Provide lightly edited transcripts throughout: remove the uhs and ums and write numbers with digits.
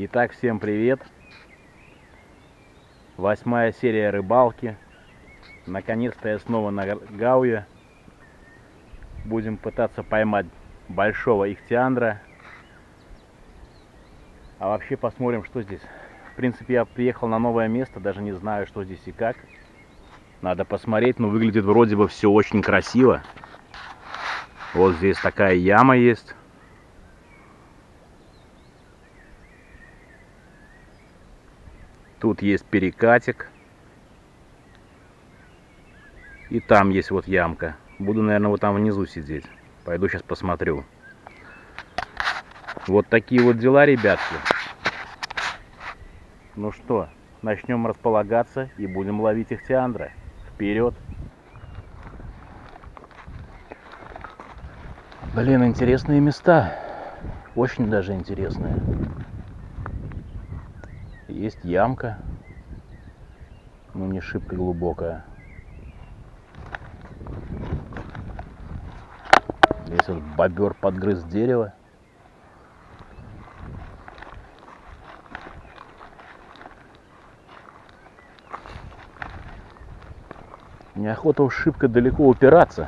Итак, всем привет! 8-я серия рыбалки. Наконец-то я снова на Гауе. Будем пытаться поймать большого ихтиандра. А вообще посмотрим, что здесь. В принципе, я приехал на новое место, даже не знаю, что здесь и как. Надо посмотреть, но выглядит вроде бы все очень красиво. Вот здесь такая яма есть. Тут есть перекатик. И там есть вот ямка. Буду, наверное, вот там внизу сидеть. Пойду сейчас посмотрю. Вот такие вот дела, ребятки. Ну что, начнем располагаться и будем ловить ихтиандра. Вперед! Блин, интересные места. Очень даже интересные. Есть ямка. Ну, не шибко глубокая. Здесь вот бобер подгрыз дерево. Неохота уж шибко далеко упираться.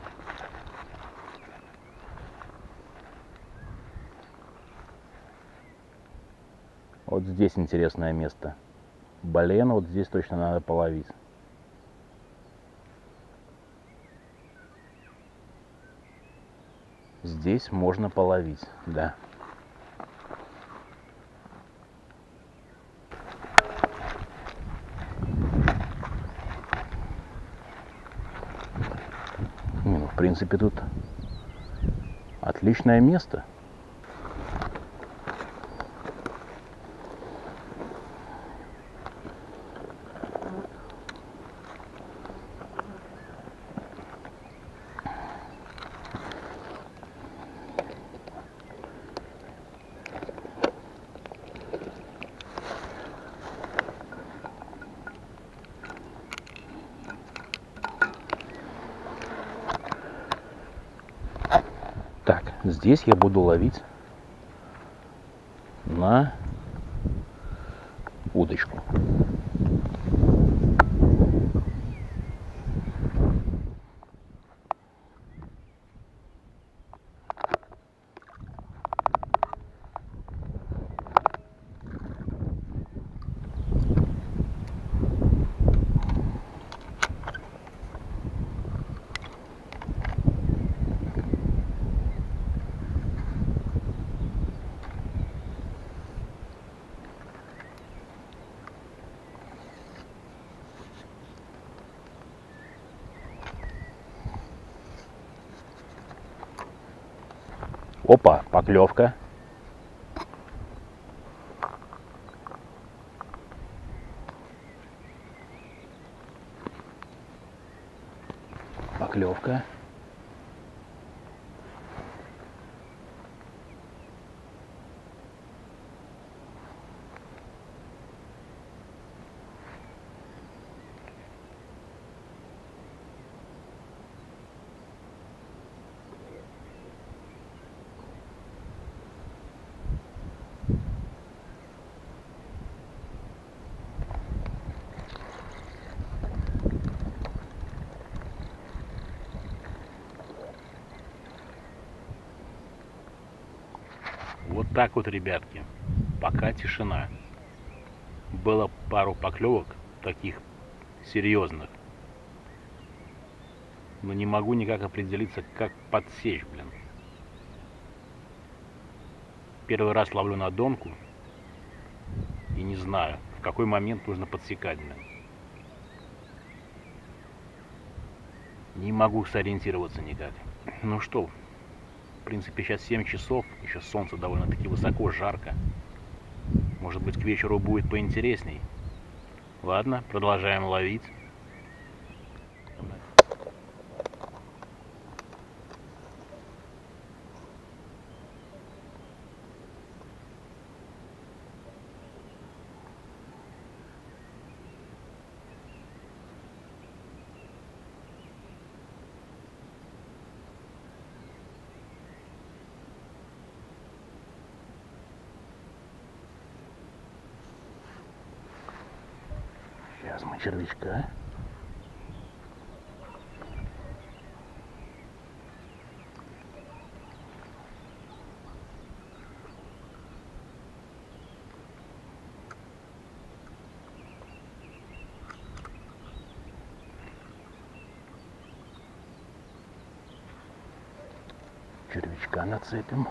Вот здесь интересное место. Блин, вот здесь точно надо половить. Здесь можно половить, да. Не, ну, в принципе, тут отличное место. Так, здесь я буду ловить на удочку. Опа, поклевка. Поклевка. Вот так вот, ребятки, пока тишина. Было пару поклевок, таких серьезных. Но не могу никак определиться, как подсечь, блин. Первый раз ловлю на донку и не знаю, в какой момент нужно подсекать, блин. Не могу сориентироваться никак. Ну что, в принципе, сейчас 7 часов, еще солнце довольно-таки высоко, жарко. Может быть, к вечеру будет поинтересней. Ладно, продолжаем ловить. червячка. Червячка нацепим.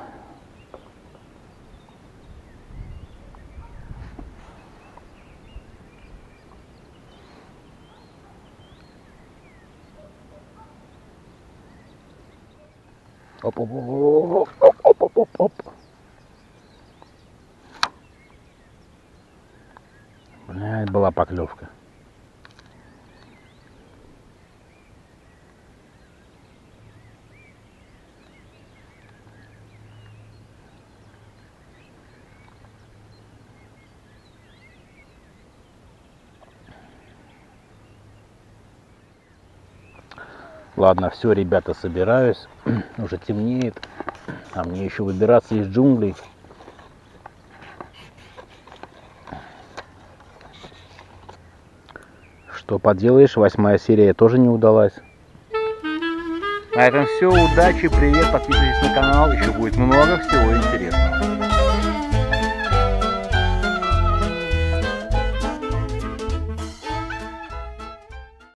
Оп-оп-оп-оп-оп-оп-оп-оп. Блядь, была поклевка. Ладно, все, ребята, собираюсь. Уже темнеет. А мне еще выбираться из джунглей. Что поделаешь, 8-я серия тоже не удалась. На этом все. Удачи, привет, подписывайтесь на канал. Еще будет много всего интересного.